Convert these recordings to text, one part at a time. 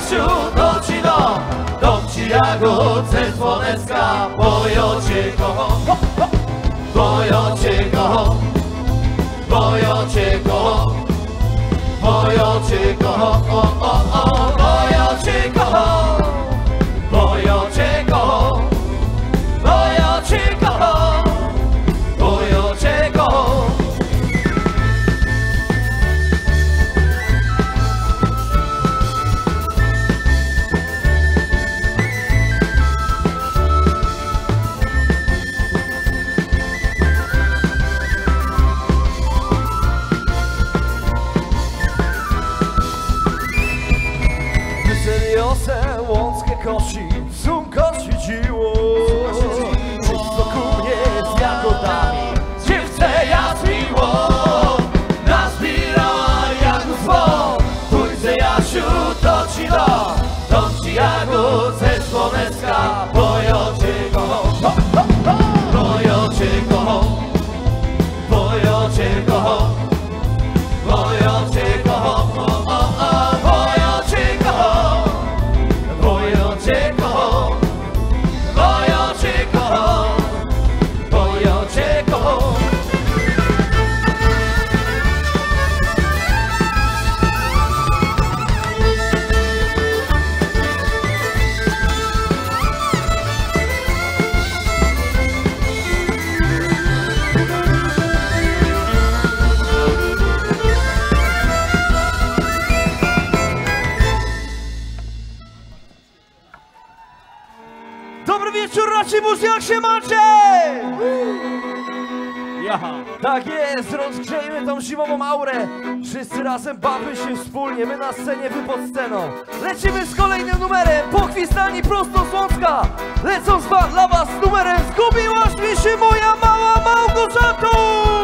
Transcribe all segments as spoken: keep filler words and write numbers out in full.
Jasiu, to ci dom, dom ci jagód ze Słonecka, bo ja cię kocham, bo ja cię kocham, bo ja cię kocham, bo ja cię kocham, o, o, o, bo ja cię kocham, bo ja cię kocham, bo ja cię kocham, bo ja cię kocham. Łąckie kosi, sumka świeciło. Czysto ku mnie z jagodami, dziewczę jasmiło. Nazbierała jagód zwon, pójdę Jasiu, to ci dom, dom ci jagód ze Słonecka, bo ja cię kocham, bo ja cię kocham, bo ja cię kocham, bo ja cię kocham, o, o, o, bo ja cię kocham. Bo ja cię kocham, bo ja cię kocham, bo ja cię kocham. Dobry wieczór, Racimus, jak się macie? Jaha. Tak jest, rozgrzejmy tą zimową aurę. Wszyscy razem bawmy się wspólnie, my na scenie, wy pod sceną. Lecimy z kolejnym numerem, pochwistani prosto z Łącka. Lecą z wam dla was z numerem Zgubiłaś mi się moja mała Małgorzato.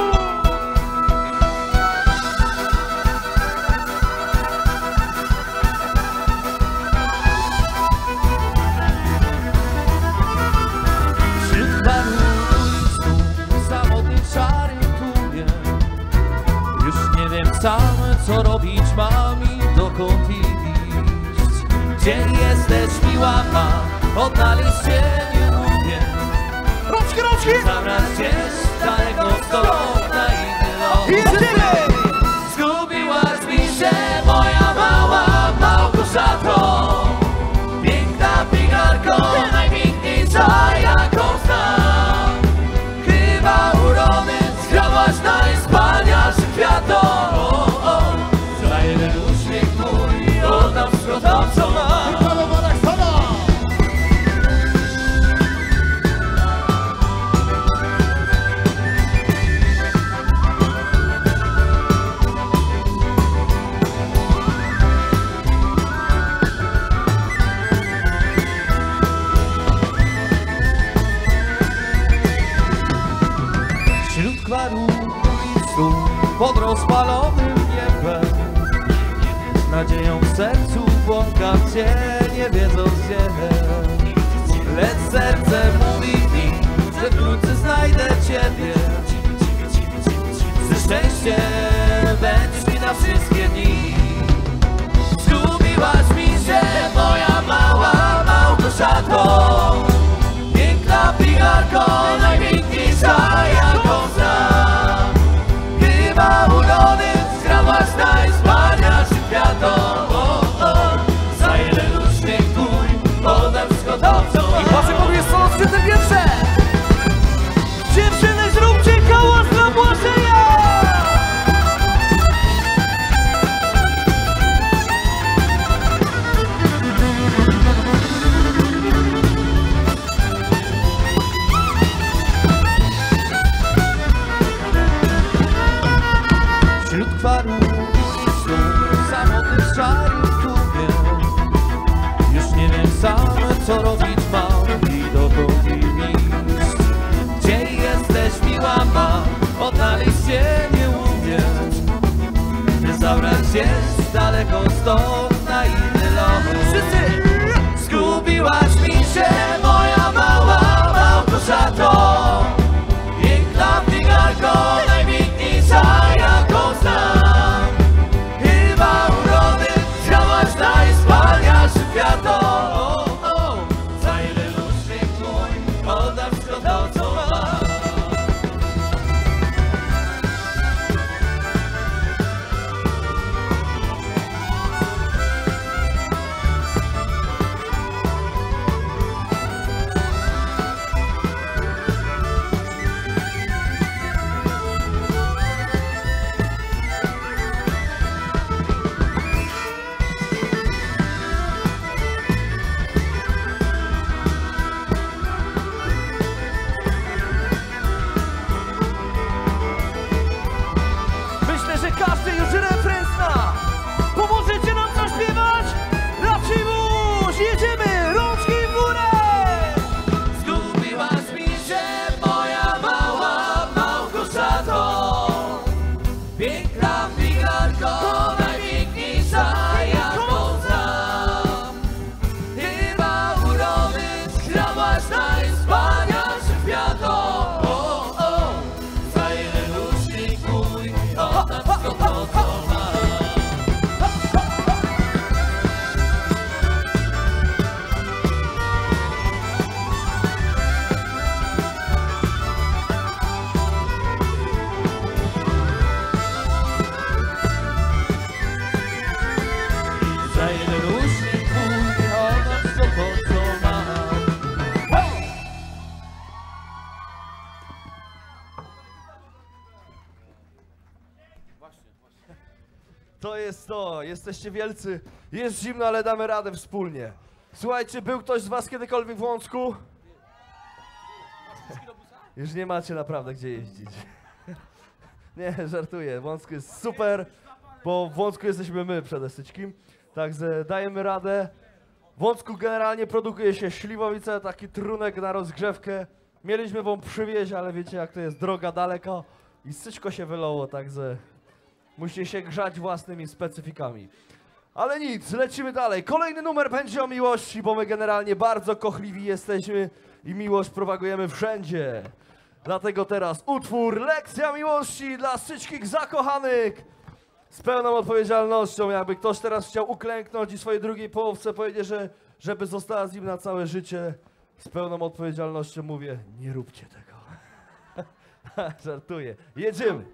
Sam co robić mam i dokąd iść. Gdzie jesteś miła ma, odnaleźć cię nie umiem. Rączki, rączki! Zabrać cię z daleko stąd na inny lot. Jedziemy! Zgubiłaś mi się moja mała Małgorzato. Piękna pigarko, najpiękniejsza jaką znam. Chyba urody zwiodłaś najwspanialszy kwiato. Pod rozpalonym niebem, z nadzieją w sercu błąkam cię, nie wiedząc gdzie. Lecz serce mówi mi, że wkrótce znajdę ciebie. Ze szczęściem będziesz mi na wszystkie dni. Zgubiłaś mi się moja mała Małgorzato. Piękna pigarko, najpiękniejsza jaką znam. Chyba urody skradłaś najwspanialszy kwiato. O, o, za jeden uśmiech twój podam wszystko to, co mam. I proszę powiedz solo z tym pierwsze. Dziewczyny, zróbcie hałas dla Błażeja! jest to, jesteście wielcy. Jest zimno, ale damy radę wspólnie. Słuchajcie, był ktoś z was kiedykolwiek w Łącku? Już nie macie naprawdę gdzie jeździć. Nie, żartuję, w Łącku jest super, bo w Łącku jesteśmy my przede wszystkim. Także dajemy radę. W Łącku generalnie produkuje się śliwowice, taki trunek na rozgrzewkę. Mieliśmy wam przywieźć, ale wiecie jak to jest, droga daleko i syćko się wylało, także musicie się grzać własnymi specyfikami. Ale nic, lecimy dalej. Kolejny numer będzie o miłości, bo my generalnie bardzo kochliwi jesteśmy i miłość propagujemy wszędzie. Dlatego teraz utwór Lekcja Miłości dla wszystkich zakochanych. Z pełną odpowiedzialnością, jakby ktoś teraz chciał uklęknąć i swojej drugiej połówce powiedzieć, że żeby została z nim na całe życie, z pełną odpowiedzialnością mówię, nie róbcie tego. Żartuję. Jedziemy.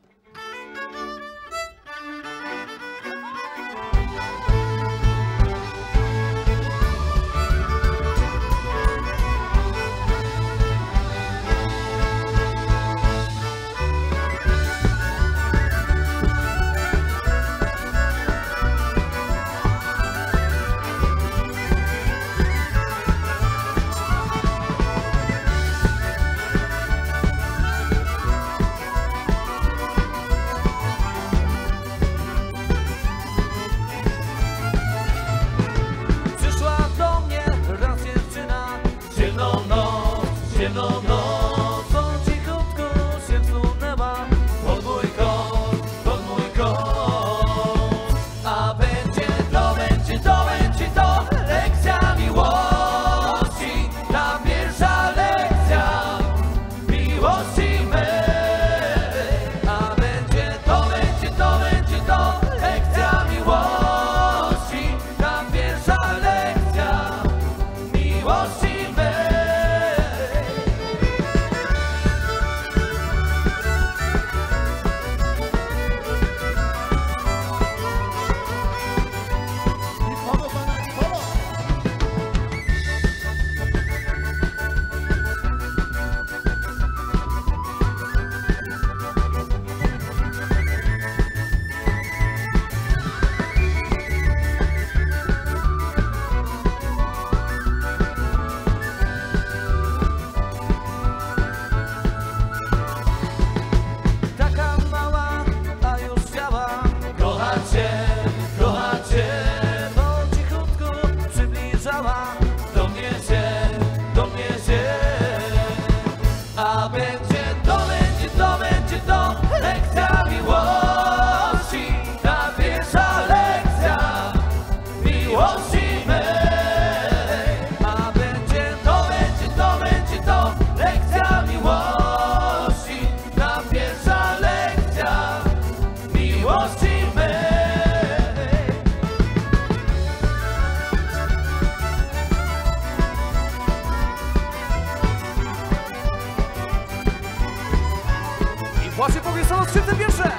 Właśnie powiesono skrzypce pierwsze!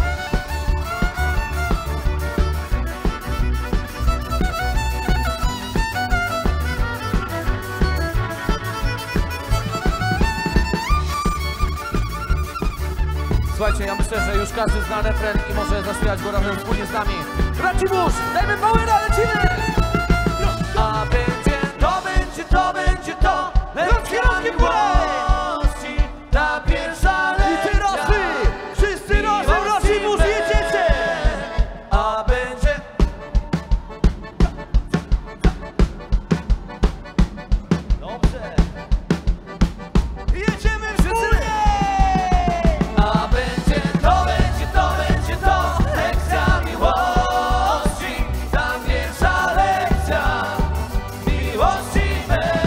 Słuchajcie, ja myślę, że już każdy zna refren i może zaśpiewać go razem wspólnie z nami. Racibus, dajmy powera, lecimy! A będzie to, będzie to, będzie to, lekcja miłości, ta pierwsza lekcja. I teraz wy, wszyscy razem, Racibus, jedziecie! A będzie... Dobrze. Jedziemy wspólnie! A będzie to, będzie to, będzie to, lekcja miłości, ta pierwsza lekcja miłości mej.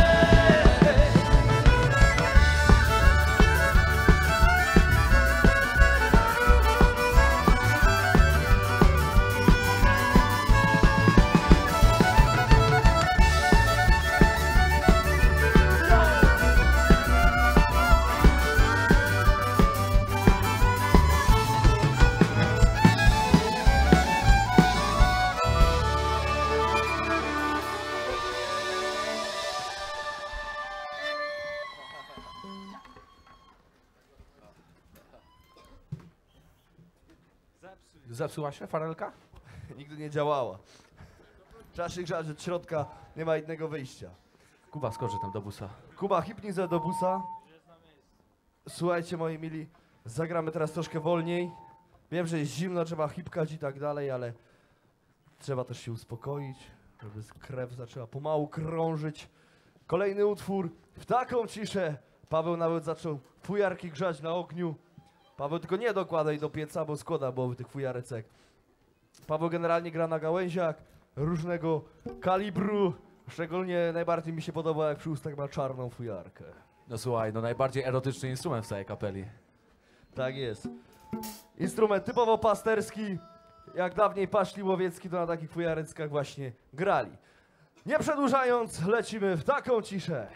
Zepsuła się farelka? nigdy nie działała. Trzeba się grzać od środka, nie ma innego wyjścia. Kuba, skoczy tam do busa. Kuba, hipnij ze do busa. Słuchajcie, moi mili, zagramy teraz troszkę wolniej. Wiem, że jest zimno, trzeba hipkać i tak dalej, ale trzeba też się uspokoić, żeby krew zaczęła pomału krążyć. Kolejny utwór, w taką ciszę. Paweł nawet zaczął fujarki grzać na ogniu. Paweł tylko nie dokładaj do pieca, bo składa byłoby tych fujarecek. Paweł generalnie gra na gałęziach różnego kalibru. Szczególnie najbardziej mi się podoba, jak przy ustach ma czarną fujarkę. No słuchaj, no najbardziej erotyczny instrument w całej kapeli. Tak jest. Instrument typowo pasterski. Jak dawniej Paszli Łowiecki to na takich fujareckach właśnie grali. Nie przedłużając, lecimy w taką ciszę.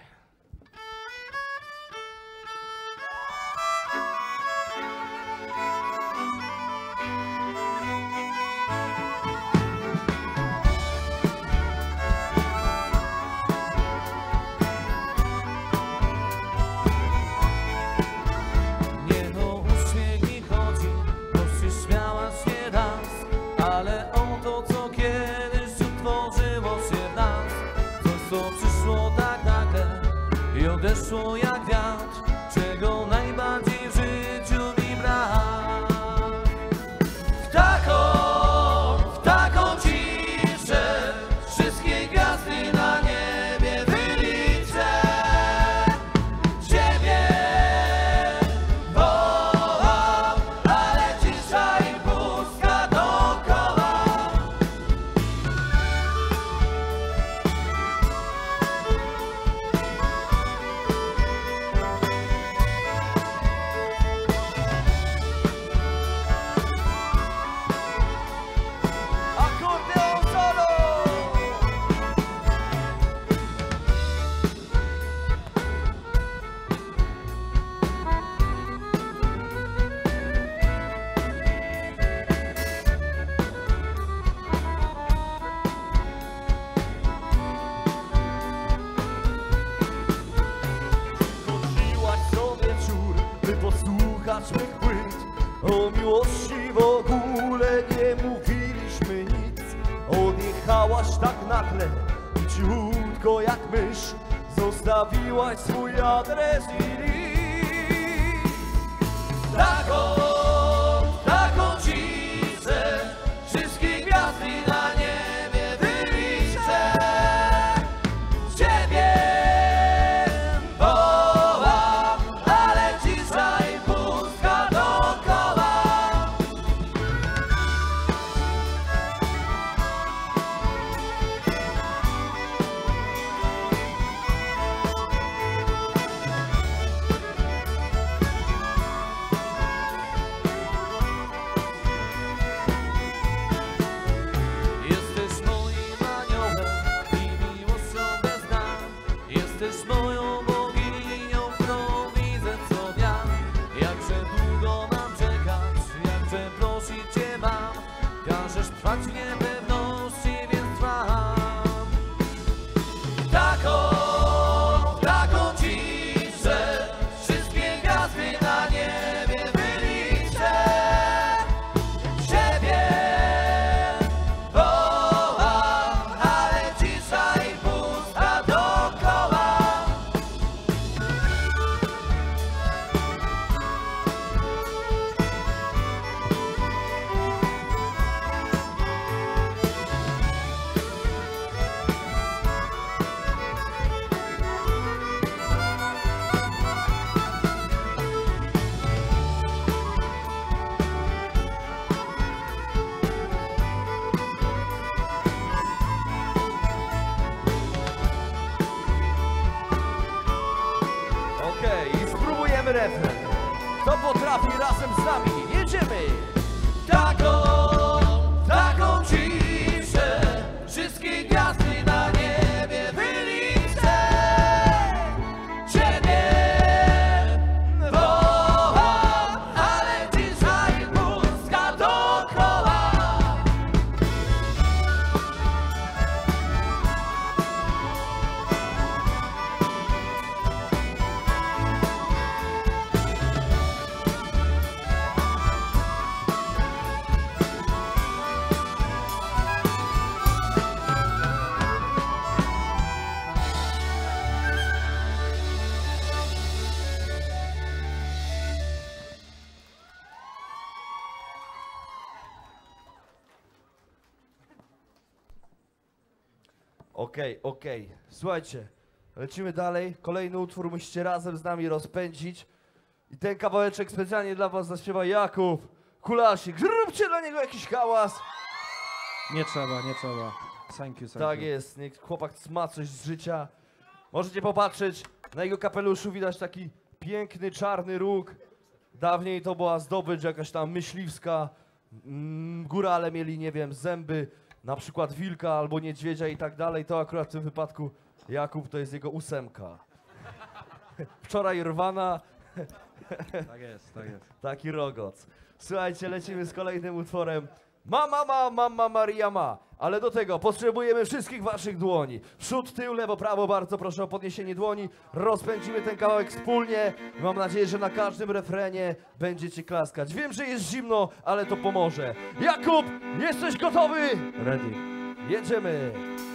Odeszło jak wiatr, czego najbardziej w życiu mi brak. W taką, w taką ciszę wszystkie gwiazdy na niebie wyliczę. Ciebie wołam, ale cisza i pustka dookoła. Mych płyt. O miłości w ogóle nie mówiliśmy nic. Odjechałaś tak nagle i cichutko jak mysz zostawiłaś swój adres i list. Taką, taką ciszę wszystkie gwiazdy na niebie wyliczę. Ciebie wołam, ale cisza i pustka dookoła. Jesteś moim aniołem i miłością bez dna. Jesteś moją boginią, którą widzę co dnia. Jakże długo mam czekać, jakże prosić Cię mam. Każesz trwać w niepewności, więc trwam. Taką, taką ciszę wszystkie gwiazdy na niebie wyliczę. Ciebie wołam, ale cisza i pustka dookoła. Okej, i spróbujemy refren. Kto potrafi razem z nami? Jedziemy! Taką, taką ciszę wszystkie gwiazdy na niebie wyliczę. Ciebie wołam, ale cisza i pustka dookoła. Okej, okej. Słuchajcie, lecimy dalej. Kolejny utwór musicie razem z nami rozpędzić. I ten kawałeczek specjalnie dla was zaśpiewa Jakub Kulasik. Zróbcie dla niego jakiś hałas. Nie trzeba, nie trzeba. Thank you, thank Tak you. jest, niech chłopak ma coś z życia. Możecie popatrzeć, na jego kapeluszu widać taki piękny, czarny róg. Dawniej to była zdobycz jakaś tam myśliwska. Mm, górale mieli, nie wiem, zęby, na przykład wilka albo niedźwiedzia i tak dalej. To akurat w tym wypadku Jakub to jest jego ósemka. Wczoraj rwana, Tak jest, tak jest. taki rogoc. Słuchajcie, lecimy z kolejnym utworem. Mama ma, mama Maria ma. Ale do tego potrzebujemy wszystkich waszych dłoni. Przód, tył, lewo, prawo. Bardzo proszę o podniesienie dłoni. Rozpędzimy ten kawałek wspólnie. Mam nadzieję, że na każdym refrenie będziecie klaskać. Wiem, że jest zimno, ale to pomoże. Jakub, jesteś gotowy? Ready. Jedziemy.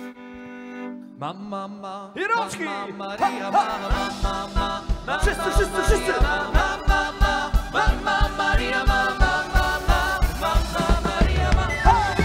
Mama, ma, I rączki! Mama Maria, mama, mama, mama, Wszyscy, wszyscy, wszyscy! mama, mama, mama Maria, mama, mama, mama Maria, mama.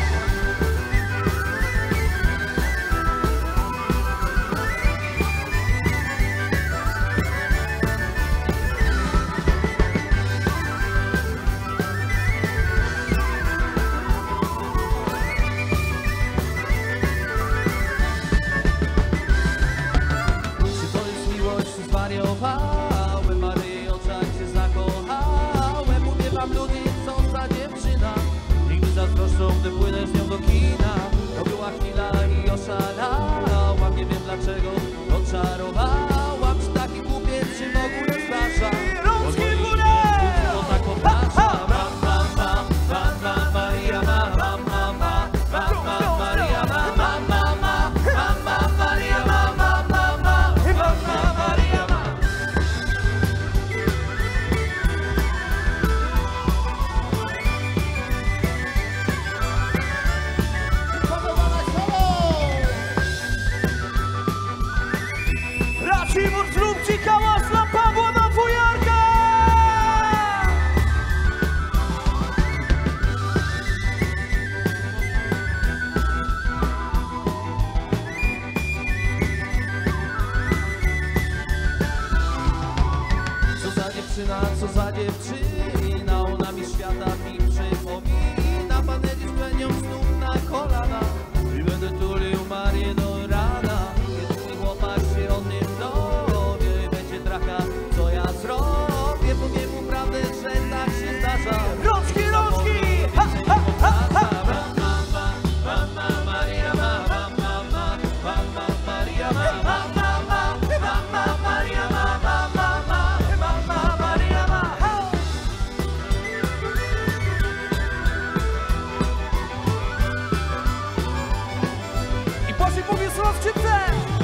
Czy to jest miłość, czy zwariowałem? Maryi oczach się zakochałem. Mówię wam ludzie, co za dziewczyna. Nigdy zazdroszczą, gdy płynę z nią do kina. To była chwila i oszalałam. Nie wiem dlaczego odczarowałam. Czy taki głupiec się w ogóle zdarza? Rączki w górę! To tak obraża. Mama, mama, mama Maria, mama, mama, mama Maria, mama, mama, mama Maria, mama, mama, mama Maria, mama. Racimur, zróbcie hałas dla Pawła na Fujarka! Co za dziewczyna, co za dziewczyna, ona mi świata mi przypomina. Paneli z nią znów na kolana i będę tulił Marię do rana. Kiedy mój chłopak się o tym dowie i będzie traka, co ja zrobię. Powiem mu prawdę, że tak się zdarza. Rączki, rączki! Ha, ha, ha, ha! Mama, mama Maria, mama, mama, mama Maria, mama, mama, mama Maria, mama, mama, mama Maria, mama. I Boże powie słowa w skrzypce!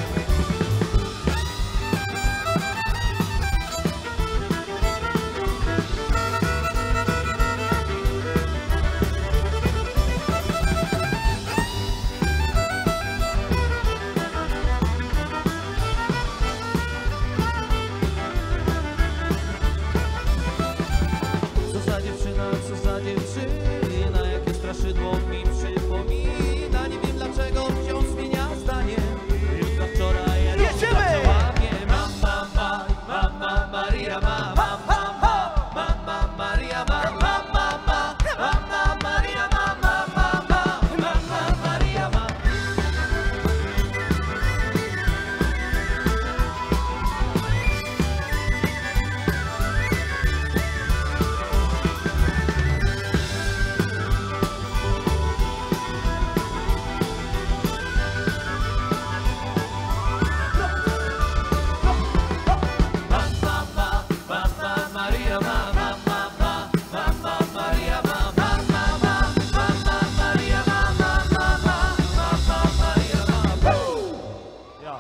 Co za dziewczyna, co za dziewczyna, jakie straszydło mi przypomina. Nie wiem dlaczego wciąż zmienia zdanie. Już wczoraj ja Jedziemy! łapie. Mama, ma, mama Maria, mama, mama, mama Maria, mama, mama, mama Maria, mama, mama, mama Maria, mama. Mama, mama Maria, mama, mama, mama Maria, mama, mama, mama Maria, mama, mama, mama Maria, mama. Ja.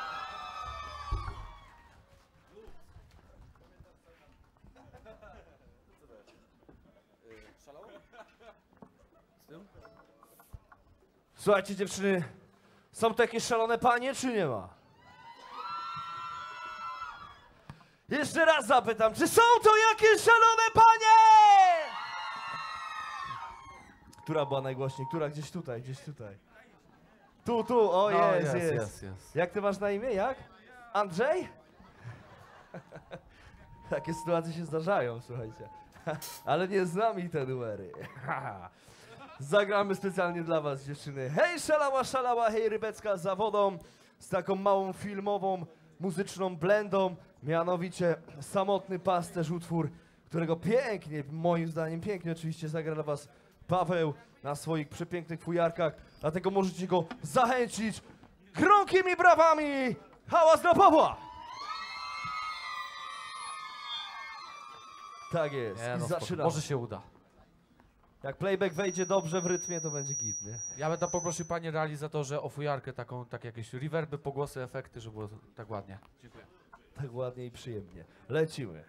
Słuchajcie dziewczyny, są to jakieś szalone panie, czy nie ma? Jeszcze raz zapytam, czy są to jakieś szalone panie? Która była najgłośniej? Która? Gdzieś tutaj, gdzieś tutaj. Tu, tu, o No, jest, jest, jest. jest, jest. Jak ty masz na imię, jak? Andrzej? Takie sytuacje się zdarzają, słuchajcie. Ale nie z nami te numery. Zagramy specjalnie dla was, dziewczyny. Hej, szalała, szalała, hej, rybecka za wodą. Z taką małą filmową, muzyczną blendą. Mianowicie Samotny Pasterz, utwór, którego pięknie, moim zdaniem pięknie oczywiście zagra dla was Paweł na swoich przepięknych fujarkach. Dlatego możecie go zachęcić gromkimi brawami. Hałas dla Pawła! Tak jest. Nie, I no, zaczynamy. może się uda. Jak playback wejdzie dobrze w rytmie, to będzie git, nie? Ja będę poprosił panie realizatorze o fujarkę taką, tak jakieś reverby, pogłosy, efekty, żeby było tak ładnie. Dziękuję. Tak ładnie i przyjemnie. Lecimy.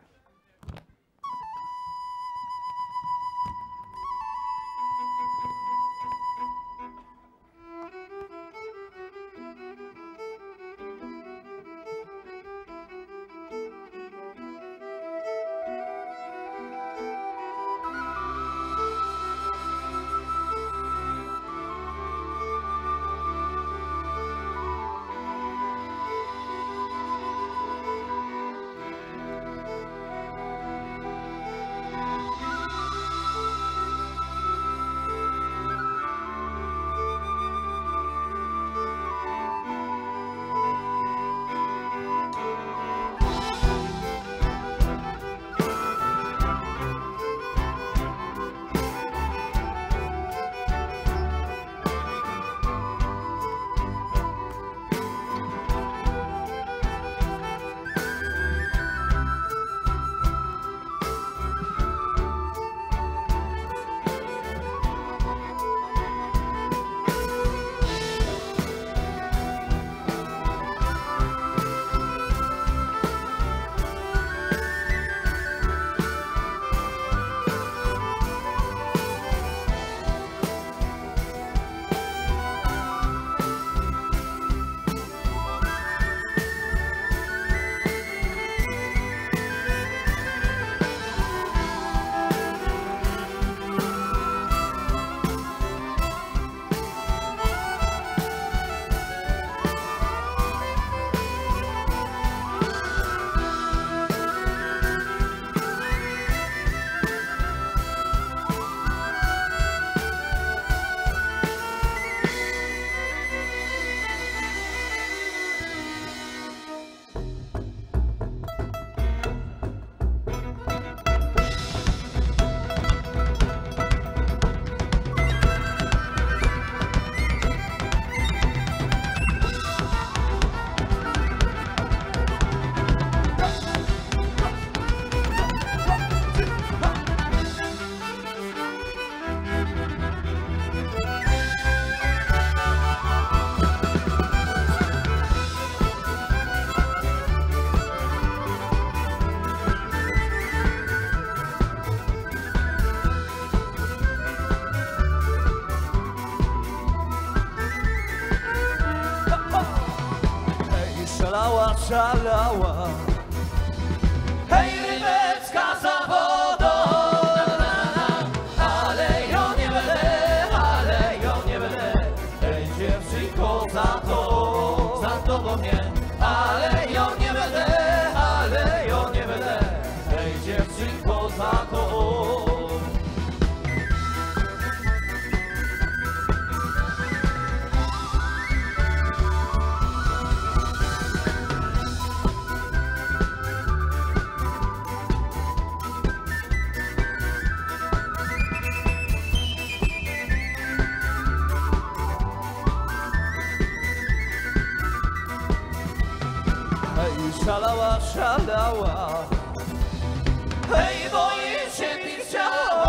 Szalała, szalała. Hej, rybecka za wodą, ale ja nie będę, ale ja nie będę. Hej, dziewczynko za to, za tobą nie, ale ja nie będę, ale ja nie będę. Hej, dziewczynko za tobą. Hej, szalała, szalała. Hej, boję się picia,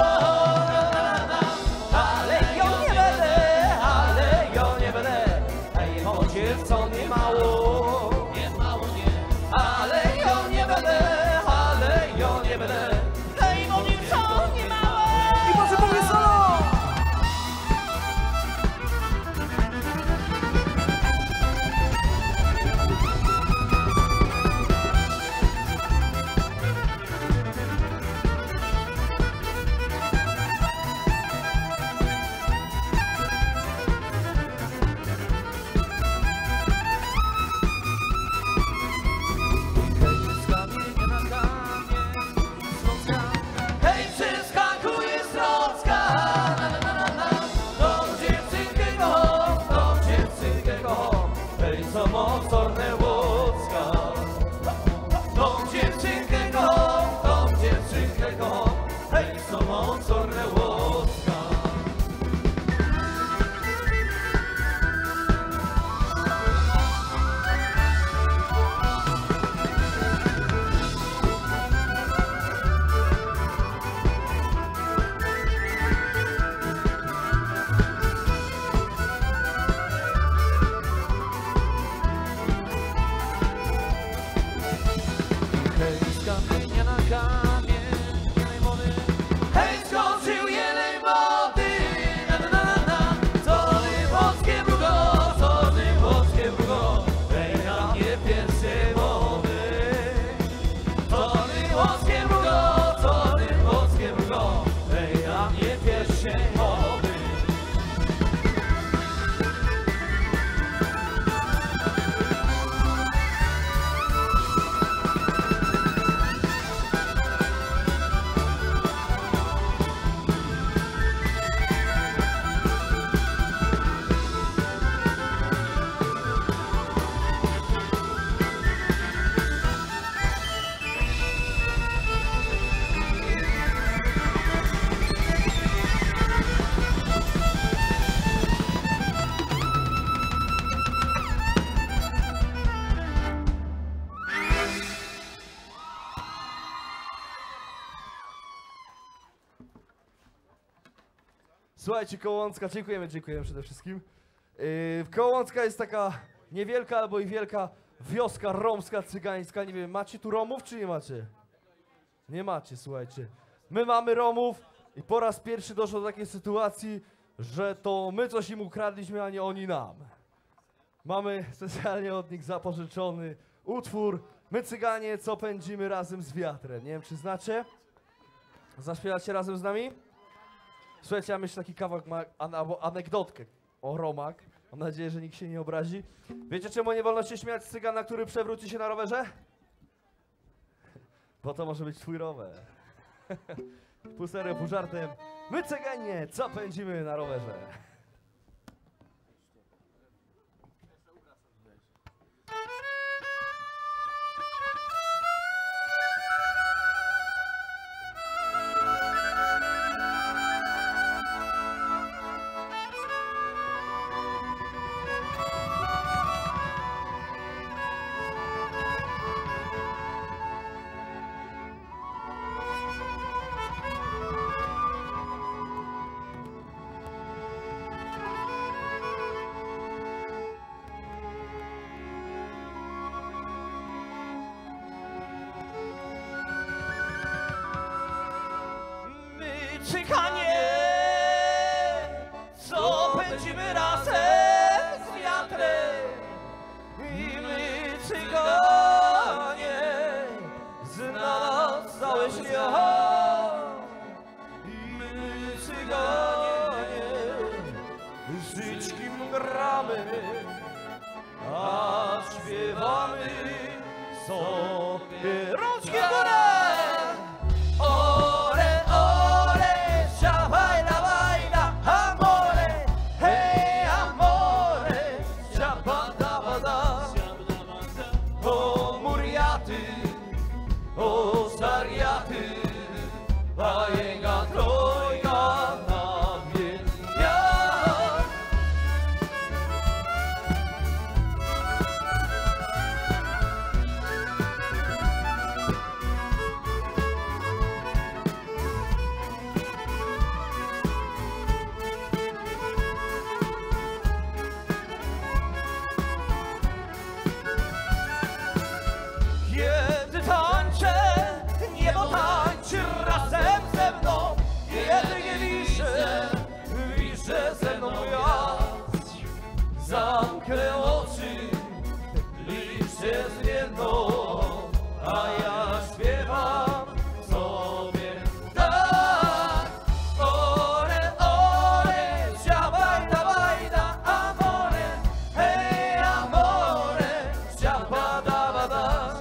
ale ja nie będę, ale ja nie będę. Hej, bo dziewczą nie mało, nie mało nie, ale ja nie będę, ale ja nie będę. Hej, bo dziewczą nie mało. I może mówię solo! samo zorne łódzka. Tą dziewczynkę kocham, tą dziewczynkę kocham, hej, samo zorne łódzka. Słuchajcie, Kołącka, dziękujemy, dziękujemy przede wszystkim. Yy, Kołącka jest taka niewielka albo i wielka wioska romska, cygańska. Nie wiem, macie tu Romów czy nie macie? Nie macie, słuchajcie. My mamy Romów i po raz pierwszy doszło do takiej sytuacji, że to my coś im ukradliśmy, a nie oni nam. Mamy specjalnie od nich zapożyczony utwór My Cyganie, co pędzimy razem z wiatrem. Nie wiem, czy znacie? Zaśpiewacie razem z nami? Słuchajcie, ja myślę taki kawałek ma an anegdotkę o Romach. Mam nadzieję, że nikt się nie obrazi. Wiecie, czemu nie wolno się śmiać z cygana, który przewróci się na rowerze? Bo to może być twój rower. Pół serio, pół żartem. My cyganie, co pędzimy na rowerze? Cyganie, co pędzimy razem z wiatrem. I my, cyganie, znalazł cały świat. I my, cyganie, żyćkim gramy, a śpiewamy sobie rączki w górę. O stariaty, a jego trojga na mnie ja. Kiedy tańczę, niebo tańczy razem ze mną. Kiedy nie wiszę, wiszę ze mną gwiazd. Zamknę oczy, liczę z jedną, a ja śpiewam sobie tak. Ore, ore, siabaj, dawaj, da, amore. Hej, amore, siabaj, dawaj, da.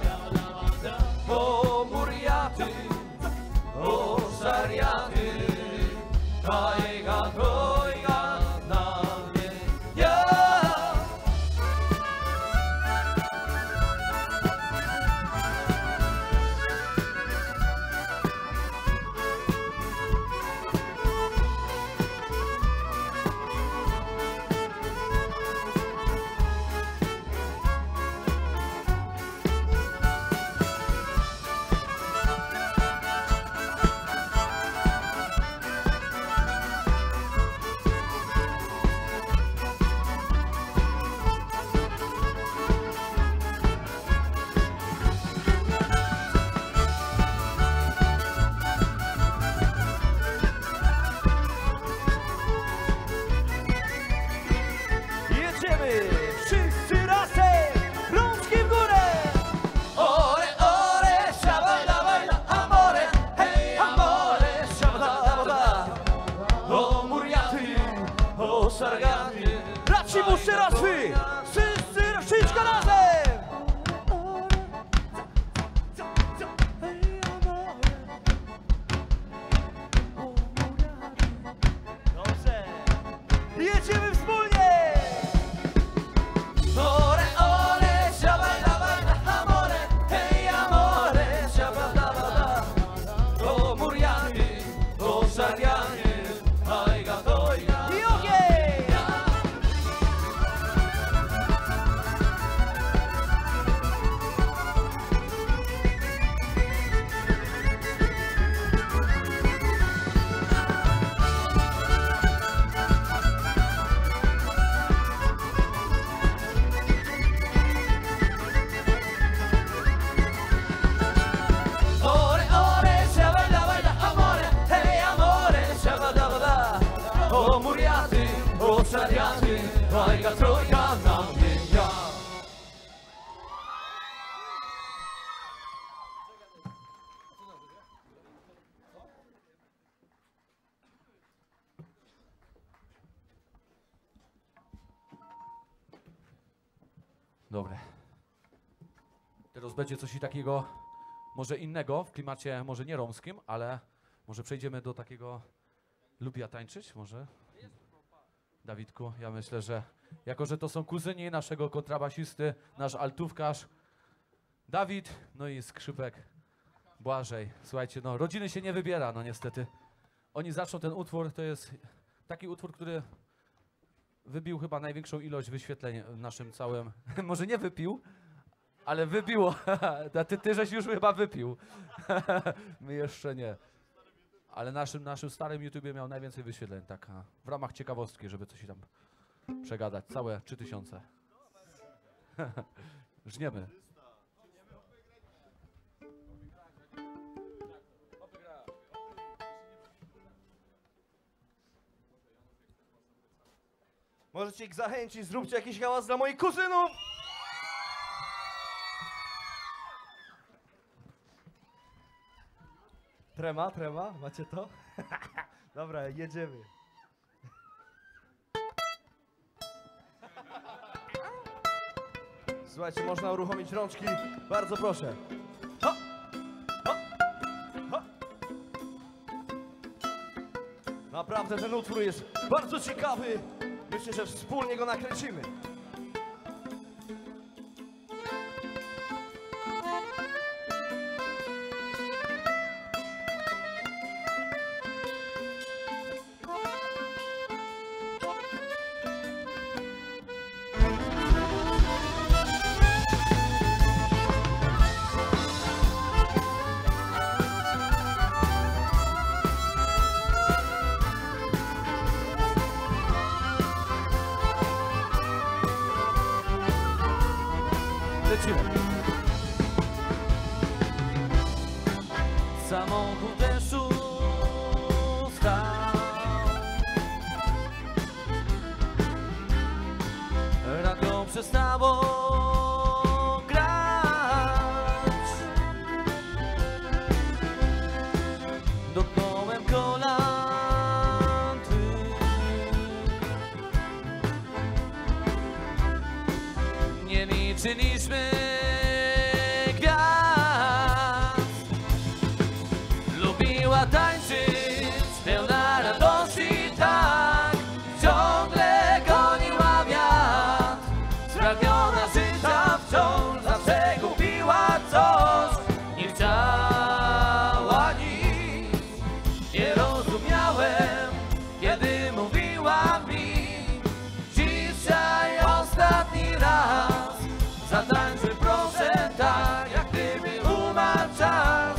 O muriaty, o szariaty, ta jego trojga na mnie ja. szariany, bajka trójka na mnie ja. Dobre. Teraz będzie coś takiego, może innego, w klimacie może nie romskim, ale może przejdziemy do takiego... Lubi ja tańczyć? Może? Dawidku, ja myślę, że jako, że to są kuzyni naszego kontrabasisty, nasz altówkarz Dawid, no i skrzypek Błażej. Słuchajcie, no rodziny się nie wybiera, no niestety. Oni zaczną ten utwór, to jest taki utwór, który wybił chyba największą ilość wyświetleń w naszym całym... Może nie wypił, ale wybiło. ty, ty żeś już chyba wypił. My jeszcze nie. Ale naszym, naszym starym YouTubie miał najwięcej wyświetleń, tak w ramach ciekawostki, żeby coś tam przegadać. Całe trzy tysiące. Żniemy. Możecie ich zachęcić, zróbcie jakiś hałas dla moich kuzynów! Trema, trema, macie to? Dobra, jedziemy. Słuchajcie, można uruchomić rączki, bardzo proszę. Ha! Ha! Ha! Naprawdę ten utwór jest bardzo ciekawy. Myślę, że wspólnie go nakręcimy. Samochód deszczu stał, radio przestało grać. Dotknąłem kolan twych, nie liczyliśmy tańczyć, pełna radości, tak ciągle goniła wiatr. Spragniona życia wciąż zawsze gubiła coś, nie chciała nic. Nie rozumiałem, kiedy mówiła mi, dzisiaj ostatni raz. Zatańczy proszę tak, jak gdyby umarł czas.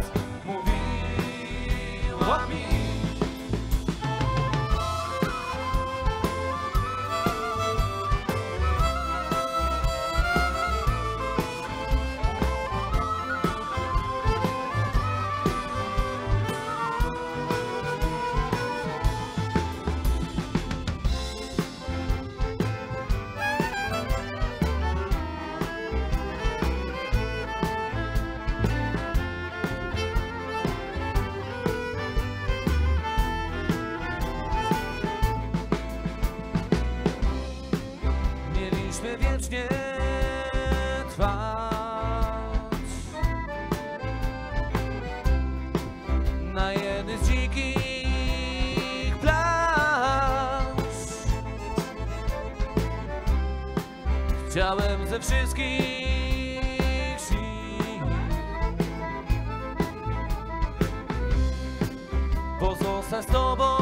Wiecznie trwać na jednej z dzikich plaż. Chciałem ze wszystkich sił pozostać z tobą.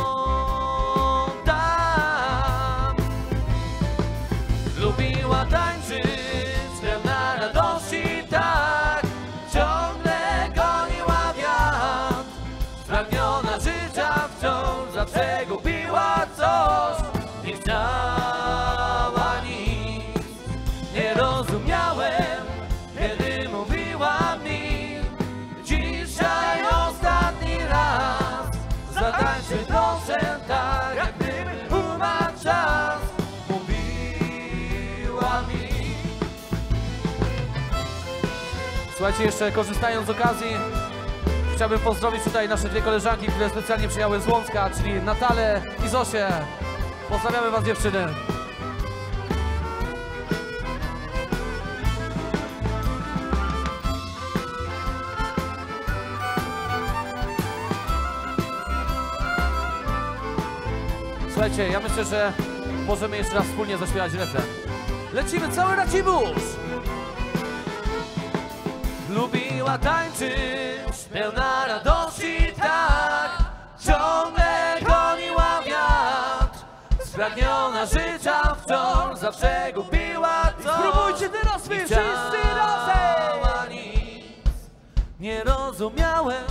Lubiła tańczyć, pełna radości, tak ciągle goniła wiatr. Spragniona życia wciąż zawsze gubiła coś, nie chciała nic. Nie rozumiałem, kiedy mówiła mi, dzisiaj ostatni raz. Zatańczy proszę Słuchajcie, jeszcze korzystając z okazji, chciałbym pozdrowić tutaj nasze dwie koleżanki, które specjalnie przyjechały z Łącka, czyli Natalę i Zosię. Pozdrawiamy was, dziewczyny. Słuchajcie, ja myślę, że możemy jeszcze raz wspólnie zaśpiewać refren. Lecimy cały Racibórz! Lubiła tańczyć, pełna radości, tak, ciągle goniła wiatr, spragniona życia wciąż, zawsze gubiła to. Spróbujcie teraz wy wszyscy razem! Nic nie rozumiałem.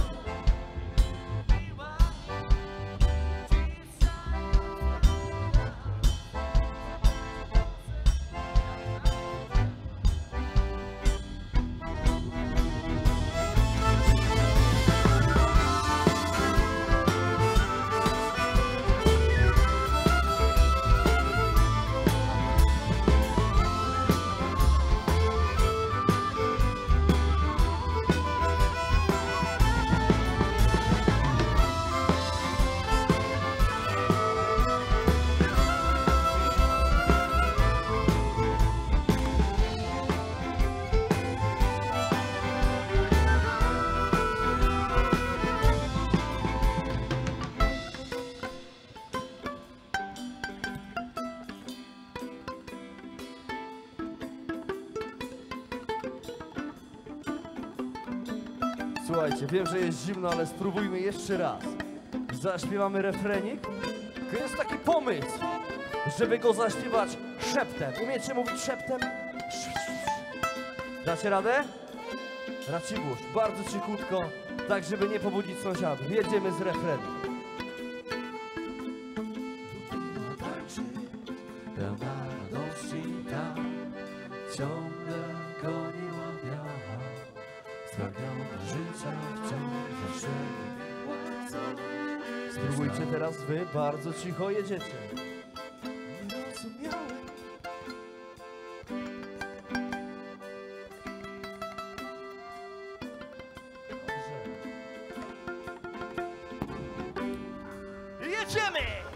Słuchajcie, wiem, że jest zimno, ale spróbujmy jeszcze raz. Zaśpiewamy refrenik. To jest taki pomysł, żeby go zaśpiewać szeptem. Umiecie mówić szeptem? Dacie radę? Racibórz, bardzo cichutko, tak żeby nie pobudzić sąsiadów. Jedziemy z refrenem. Pełna radości, tak, ciągle goniła wiatr, spragniona życia wciąż, zawsze. Spróbujcie teraz wy, bardzo cicho jedziecie. Jedziemy!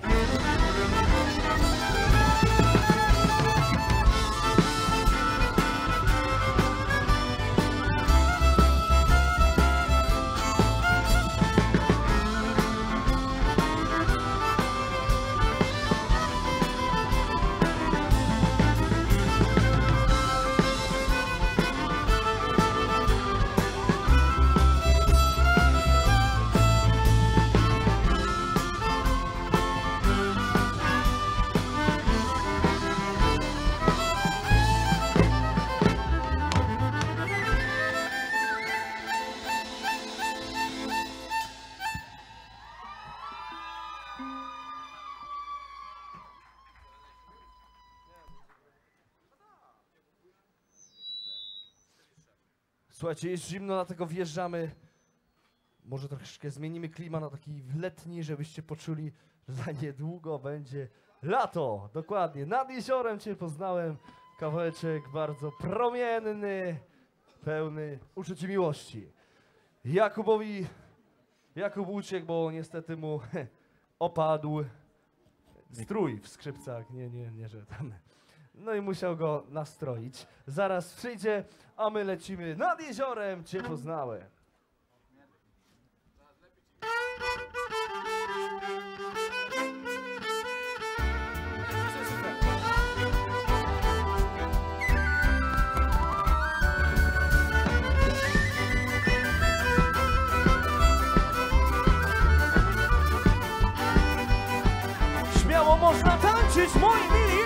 Słuchajcie, jest zimno, dlatego wjeżdżamy. Może troszeczkę zmienimy klimat na taki letni, żebyście poczuli, że za niedługo będzie lato. Dokładnie, nad jeziorem cię poznałem. Kawałeczek bardzo promienny, pełny uczuć miłości. Jakubowi, Jakub uciekł, bo niestety mu opadł strój w skrzypcach. Nie, nie, nie, że tam... No i musiał go nastroić. Zaraz przyjdzie, a my lecimy nad jeziorem, cię poznałem. Śmiało można tańczyć, moi mili!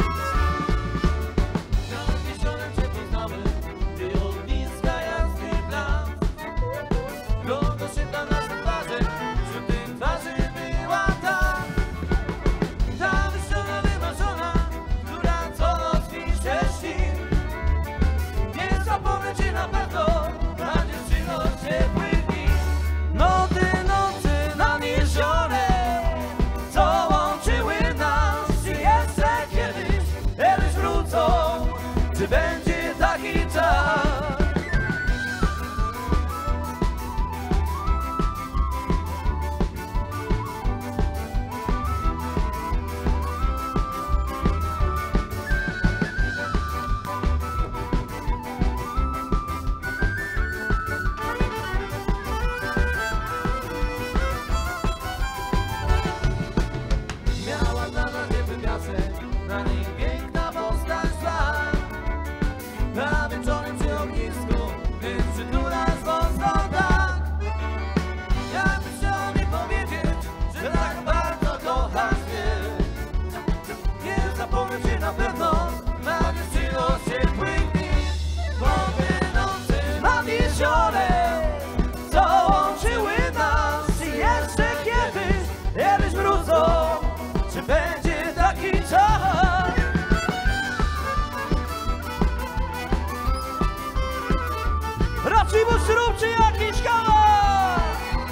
Raczej mu zróbcie jakiś kawał!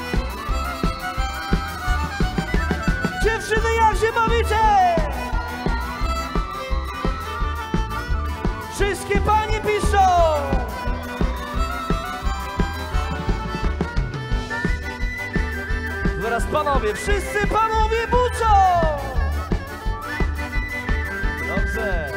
Dziewczyny, jak się bawicie? Wszystkie panie piszą! Teraz panowie, wszyscy panowie buczą! Dobrze.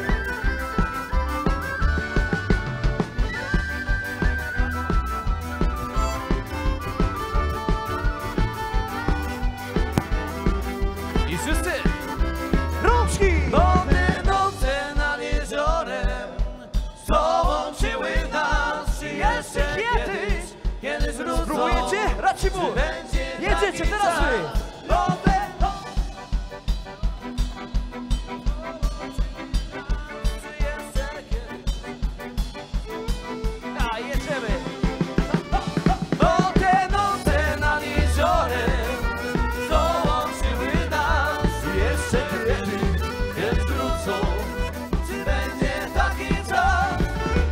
I wszyscy! Rączki! Nowe noce nad jeziorem połączyły nas. Czy jeszcze kiedyś, kiedy wrócą? Spróbujecie? Raczej mu! Jedziecie, teraz wy! Nowe A, jedziemy! Nowe noce nad jeziorem połączyły nas. Czy jeszcze kiedyś, kiedy wrócą? Czy będzie taki czas?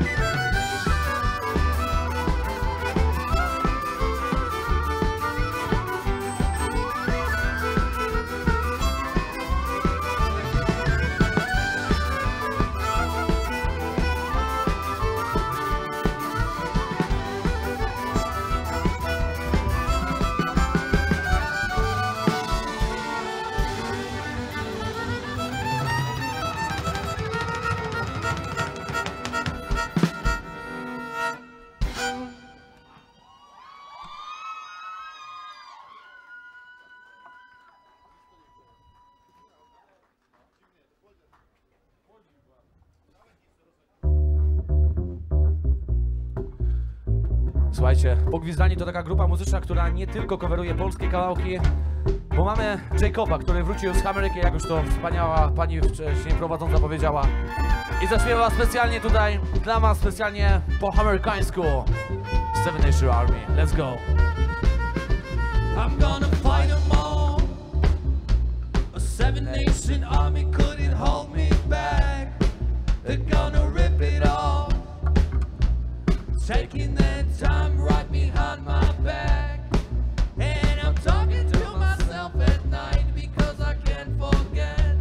Słuchajcie, Pogwizdani to taka grupa muzyczna, która nie tylko coveruje polskie kawałki, bo mamy Jacoba, który wrócił z Ameryki, jak już to wspaniała pani wcześniej prowadząca powiedziała. I zaśpiewa specjalnie tutaj dla was, specjalnie po amerykańsku Seven Nation Army. Let's go! I'm gonna fight them all. A seven nation army couldn't hold me back. They're gonna rip it off, taking their time right behind my back. And I'm talking to myself at night because I can't forget.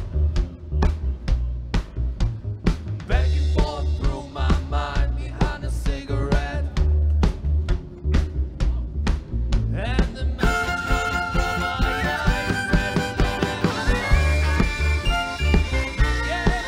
Back and forth through my mind behind a cigarette. And the message running from my eyes says no yeah.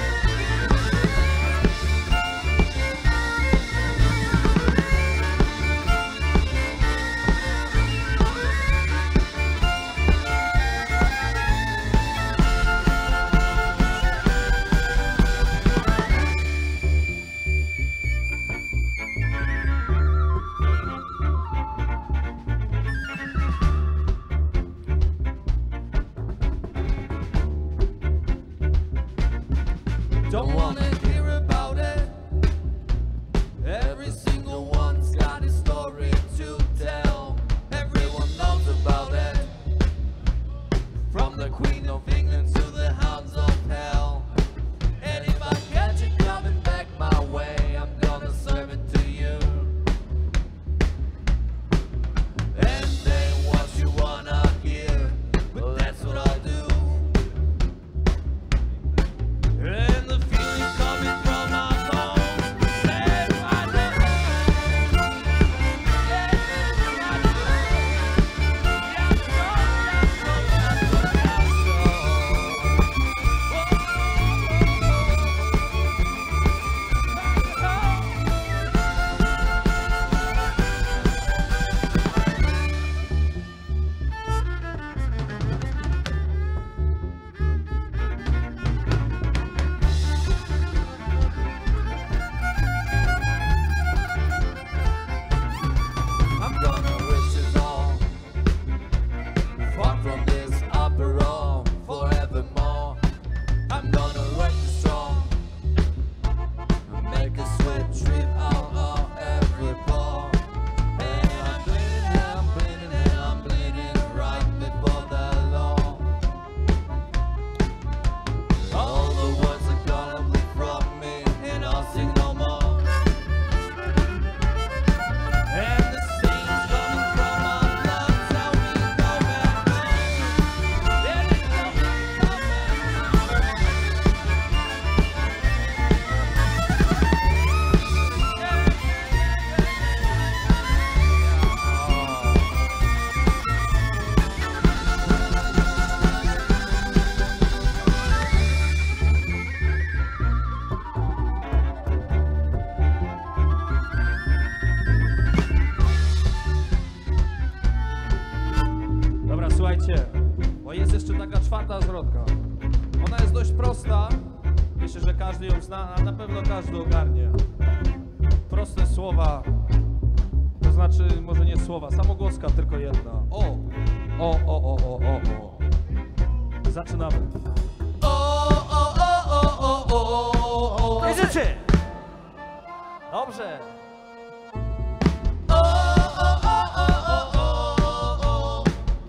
ta zwrotka. Ona jest dość prosta. Myślę, że każdy ją zna, a na pewno każdy ogarnie. Proste słowa, to znaczy może nie słowa, samogłoska tylko jedna. O, o, o, o, o, o, o. Zaczynamy. O, o, o, o, o, o, o. I życie! Dobrze! O, o, o, o, o, o, o.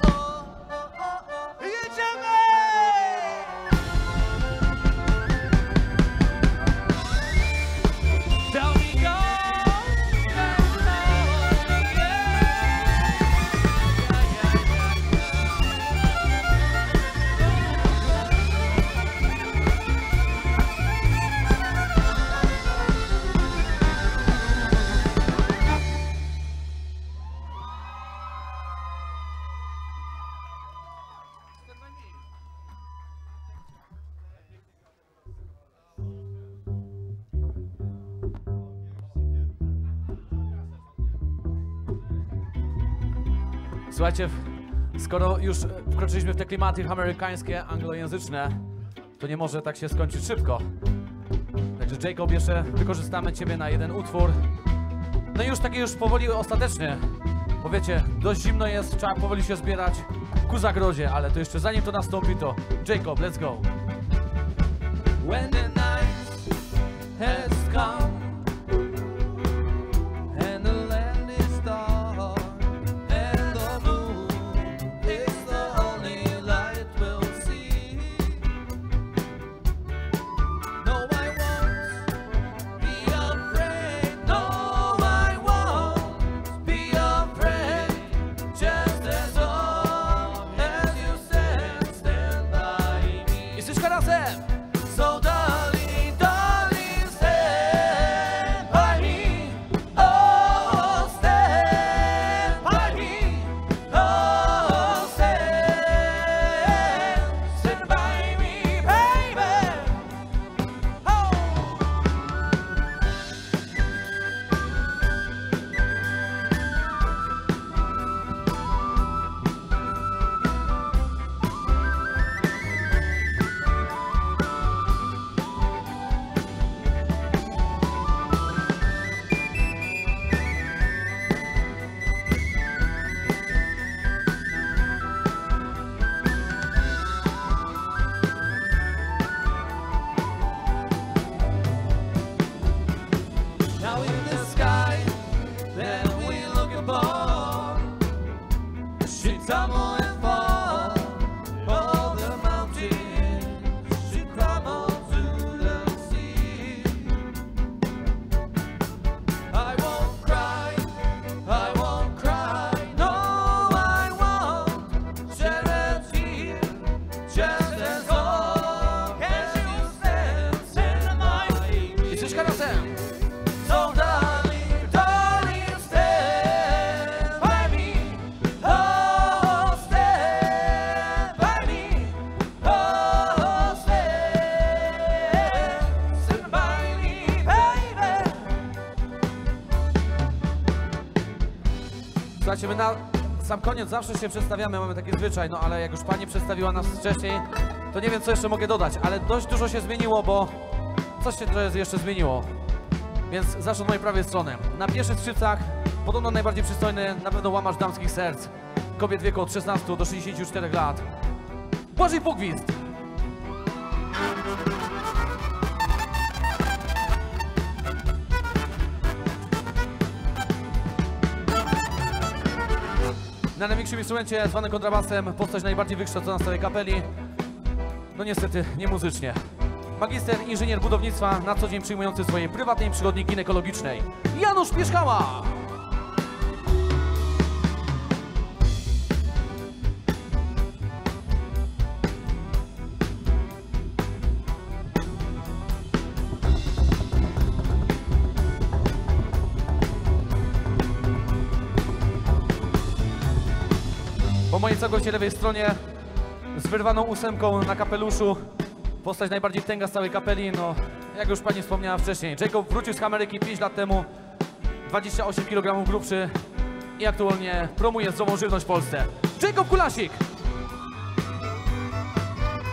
Jedziemy! Tell me go. Słuchajcie, w- skoro już e, wkroczyliśmy w te klimaty amerykańskie, anglojęzyczne, to nie może tak się skończyć szybko. Także Jacob, jeszcze wykorzystamy Ciebie na jeden utwór. No i już takie już powoli ostatecznie, bo wiecie, dość zimno jest, trzeba powoli się zbierać ku zagrodzie, ale to jeszcze zanim to nastąpi, to Jacob, let's go. When the night has come and the land is dark and the moon is the only light we'll see. No, I won't be afraid. No, I won't be afraid. Just as long as you stand, stand by me. Jesteśmy razem! So darling, darling, stand by me. Oh, stand by me. Oh, stand, stand by me, baby. Oh. Now in the sky, then we look above. She tumble and fall, all the mountains. She crumble to the sea. I won't cry, I won't cry. No, I won't shed a tear. Just as long as you stand, stand by me. Jesteśmy razem! So darling, darling, stand by me. Oh, stand by me. Oh, stand, stand by me, baby. Słuchajcie, my na sam koniec zawsze się przedstawiamy, mamy taki zwyczaj, no ale jak już Pani przedstawiła nas wcześniej, to nie wiem, co jeszcze mogę dodać, ale dość dużo się zmieniło, bo coś się trochę jeszcze zmieniło. Więc zacznę od mojej prawej strony. Na pierwszych skrzypcach, podobno najbardziej przystojny, na pewno łamacz damskich serc. Kobiet w wieku od szesnastu do sześćdziesięciu czterech lat. Błażej Pugwizd! Na największym instrumencie, zwany kontrabasem, postać najbardziej wykształcona z całej kapeli. No niestety, nie muzycznie. Magister, inżynier budownictwa, na co dzień przyjmujący swojej prywatnej przychodni ginekologicznej. Janusz Pieszkała! Po mojej całkowicie lewej stronie, z wyrwaną ósemką na kapeluszu, postać najbardziej tęga z całej kapeli, no jak już Pani wspomniała wcześniej. Jacob wrócił z Ameryki pięć lat temu, dwadzieścia osiem kilogramów grubszy i aktualnie promuje zdrową żywność w Polsce. Jacob Kulasik!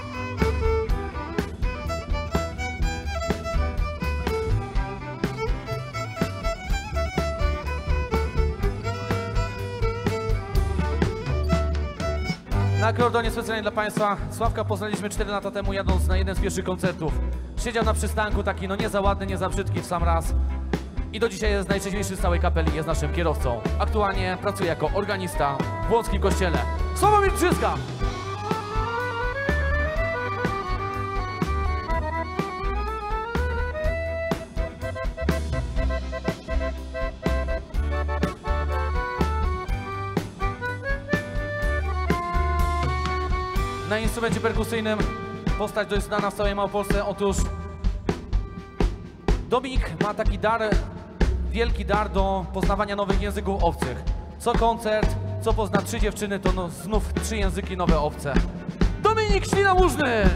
Na akordeonie specjalnie dla Państwa. Sławka poznaliśmy cztery lata temu, jadąc na jeden z pierwszych koncertów. Siedział na przystanku, taki no nie za ładny, nie za brzydki w sam raz. I do dzisiaj jest najczęściejszy z całej kapeli, jest naszym kierowcą. Aktualnie pracuje jako organista w Łąckim Kościele. Sławomir Brzyska! Na instrumencie perkusyjnym postać dość znana w całej Małopolsce. Otóż Dominik ma taki dar, wielki dar do poznawania nowych języków obcych. Co koncert, co pozna trzy dziewczyny, to no znów trzy języki nowe obce. Dominik Ślina-Łużny!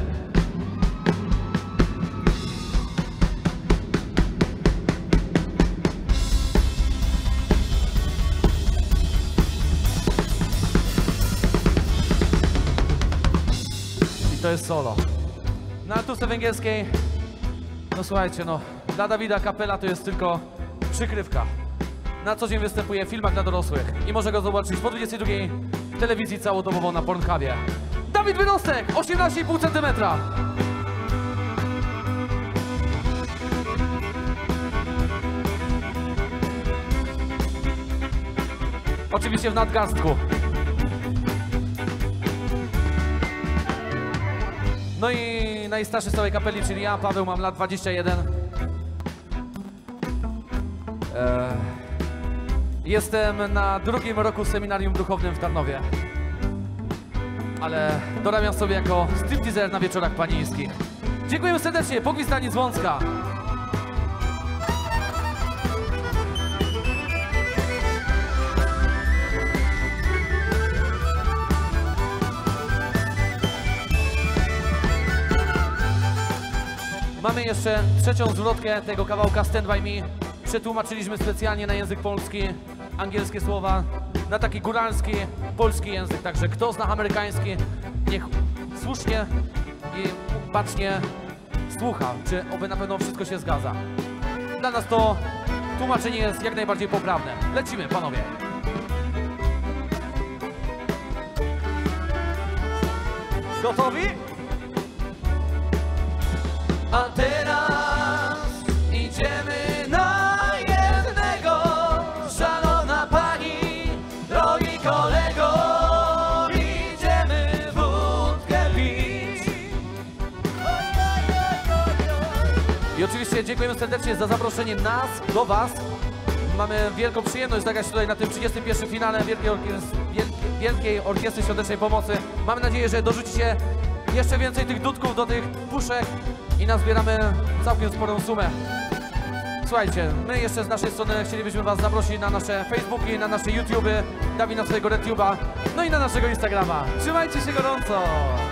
To jest solo. Na altówce węgierskiej, no słuchajcie, no, dla Dawida kapela to jest tylko przykrywka. Na co dzień występuje w filmach dla dorosłych i może go zobaczyć po dwudziestej drugiej w telewizji całodobowo na Pornhubie. Dawid Wydostek, osiemnaście i pół centymetra. Oczywiście w nadgarstku. No i najstarszy z całej kapeli, czyli ja, Paweł, mam lat dwadzieścia jeden. Eee, jestem na drugim roku seminarium duchownym w Tarnowie. Ale dorabiam sobie jako stripteaser na wieczorach panieńskich. Dziękujemy serdecznie, Pogwizdani z Łącka. Mamy jeszcze trzecią zwrotkę tego kawałka Stand By Me. Przetłumaczyliśmy specjalnie na język polski, angielskie słowa, na taki góralski, polski język. Także kto zna amerykański, niech słusznie i bacznie słucha, czy oby na pewno wszystko się zgadza. Dla nas to tłumaczenie jest jak najbardziej poprawne. Lecimy, panowie. Gotowi? A teraz idziemy na jednego, szalona pani, drogi kolego, idziemy wódkę pić. I oczywiście dziękujemy serdecznie za zaproszenie nas do was. Mamy wielką przyjemność zagrać tutaj na tym trzydziestym pierwszym finale Wielkiej, Orkies Wielkiej, Wielkiej Orkiestry Świątecznej Pomocy. Mamy nadzieję, że dorzucicie jeszcze więcej tych dudków do tych puszek i nazbieramy całkiem sporą sumę. Słuchajcie, my jeszcze z naszej strony chcielibyśmy was zaprosić na nasze Facebooki, na nasze YouTube'y, Dawid na swojego RedTube'a, no i na naszego Instagrama. Trzymajcie się gorąco!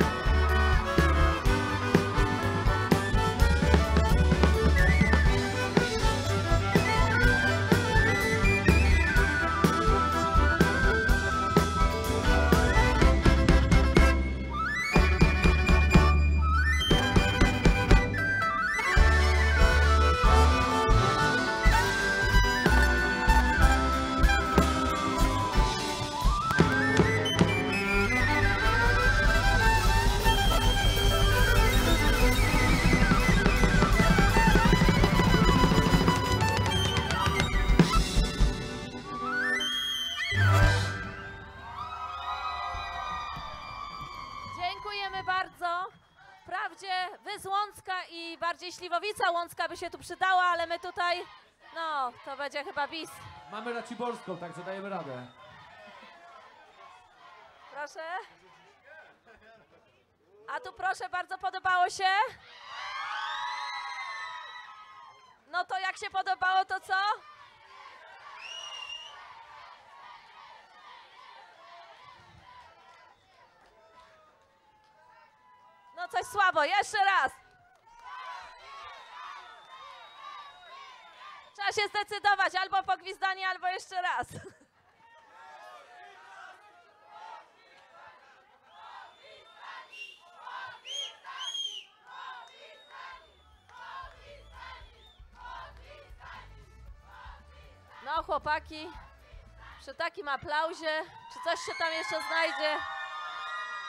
Dziękujemy bardzo. Wprawdzie wy z Łącka i bardziej Śliwowica Łącka by się tu przydała, ale my tutaj, no, to będzie chyba bis. Mamy Raciborską, także dajemy radę. Proszę. A tu proszę bardzo, podobało się? No to jak się podobało, to co? No coś słabo, jeszcze raz. Trzeba się zdecydować, albo pogwizdanie, albo jeszcze raz. No chłopaki, przy takim aplauzie, czy coś się tam jeszcze znajdzie?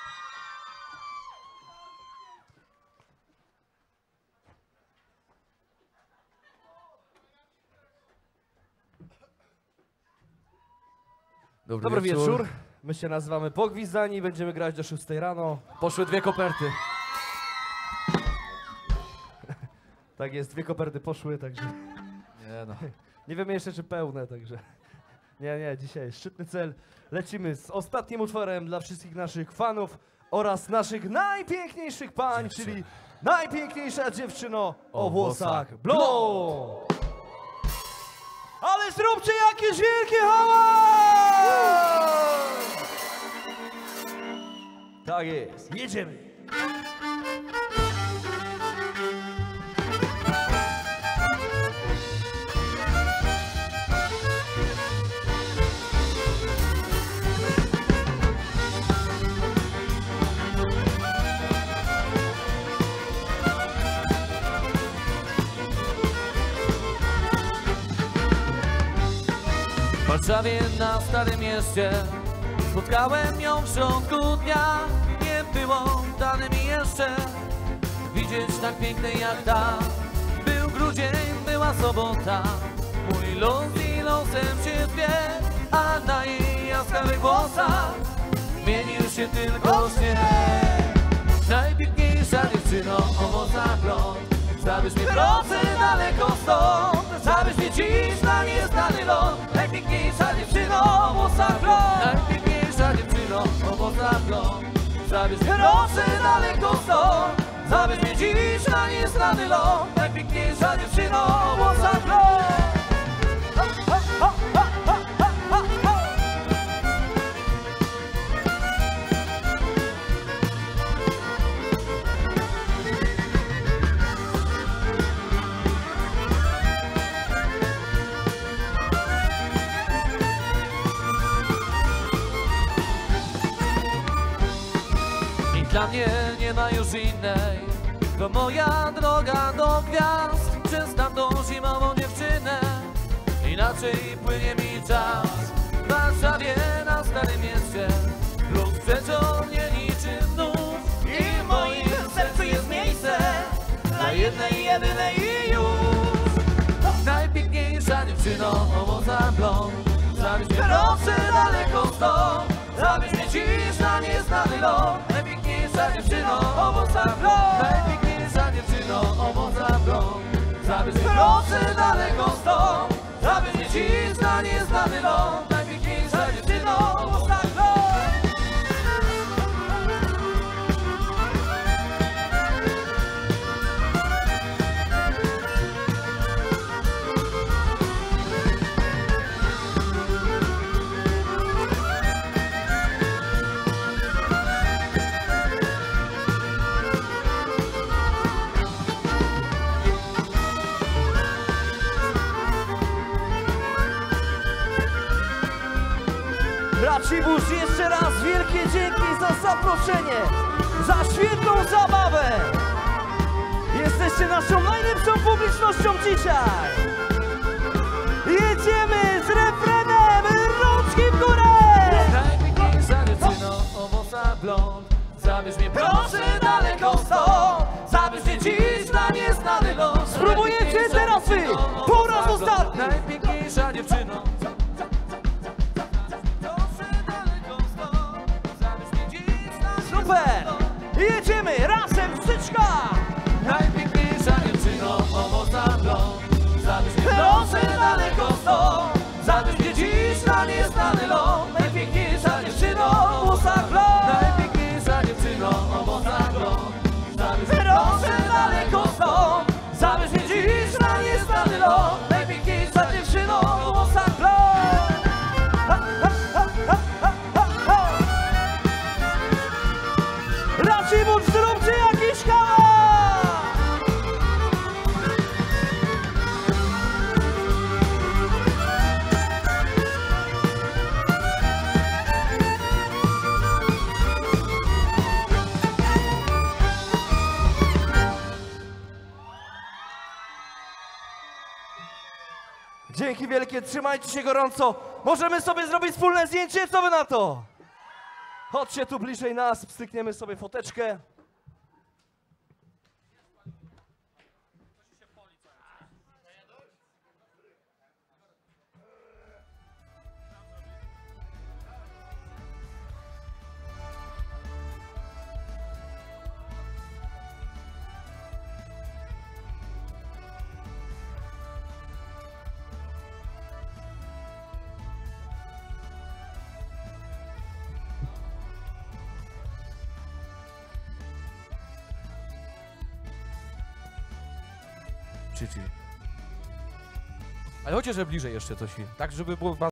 Dobry, Dobry wieczór. wieczór. My się nazywamy Pogwizdani i będziemy grać do szóstej rano. Poszły dwie koperty. Tak jest, dwie koperty poszły, także Nie no. nie wiemy jeszcze czy pełne, także nie, nie, dzisiaj szczytny cel. Lecimy z ostatnim utworem dla wszystkich naszych fanów oraz naszych najpiękniejszych pań, Dziewczyn. czyli najpiękniejsza dziewczyno o, O włosach włosach blond. Ale zróbcie jakiś wielki hałas! Tak jest, jedziemy. W Warszawie na Starym Mieście spotkałem ją w środku dnia. Nie było dane mi jeszcze widzieć tak pięknej jak ta. Był grudzień, była sobota, mój los i losem się dwie, a na jej jaskrawych włosach zmienił się tylko śnieg. Najpiękniejsza dziewczyno o włosach blond, zabierz mnie proszę daleko stąd, zabierz mnie dziś na nieznany ląd. Najpiękniejsza dziewczyno o włosach blond, najpiękniejsza dziewczyno o włosach blond, zabierz mnie proszę daleko stąd, zabierz mnie dziś na nieznany ląd. Najpiękniejsza dziewczyno o włosach blond. Dla mnie nie ma już innej, to moja droga do gwiazd. Przez tamtą zimową dziewczynę inaczej płynie mi czas. W Warszawie na Starym Mieście lub przeciął mnie niczym nóż. I w moim sercu jest miejsce dla jednej, jedynej i już. Najpiękniejsza dziewczyno o włosach blond, zabierz mnie proszę daleko stąd, zabierz mnie dziś na nieznany ląd. Najpiękniejsza dziewczyno o włosach blond, najpiękniejsza dziewczyno o włosach blond, zabierz mnie proszę daleko stąd, zabierz mnie dziś na nieznany ląd. Najpiękniejsza dziewczyno o włosach blond. Racibus, jeszcze raz wielkie dzięki za zaproszenie, za świetną zabawę. Jesteście naszą najlepszą publicznością dzisiaj. Jedziemy z refrenem, rączki w górę. Najpiękniejsza dziewczyno o włosach blond, zabierz mnie proszę daleko stąd, zabierz mnie dziś na nieznany ląd. Spróbujecie teraz wy, po raz ostatni. Najpiękniejsza dziewczyno. Super! Jedziemy razem, styczka! Najpiękniejsza dziewczyno o włosach blond, zabierz mnie proszę daleko stąd, zabierz mnie dziś na nieznany ląd. Najpiękniejsza dziewczyno o włosach blond, najpiękniejsza dziewczyno o włosach blond, zabierz mnie proszę daleko stąd, zabierz mnie dziś na nieznany ląd. Najpiękniejsza dziewczyno o włosach blond. Racibus, zróbcie jakiś hałas! Dzięki wielkie, trzymajcie się gorąco. Możemy sobie zrobić wspólne zdjęcie, co wy na to? Chodźcie tu bliżej nas, pstrykniemy sobie foteczkę. chill, chill. Ale chociaż że bliżej jeszcze coś, tak żeby było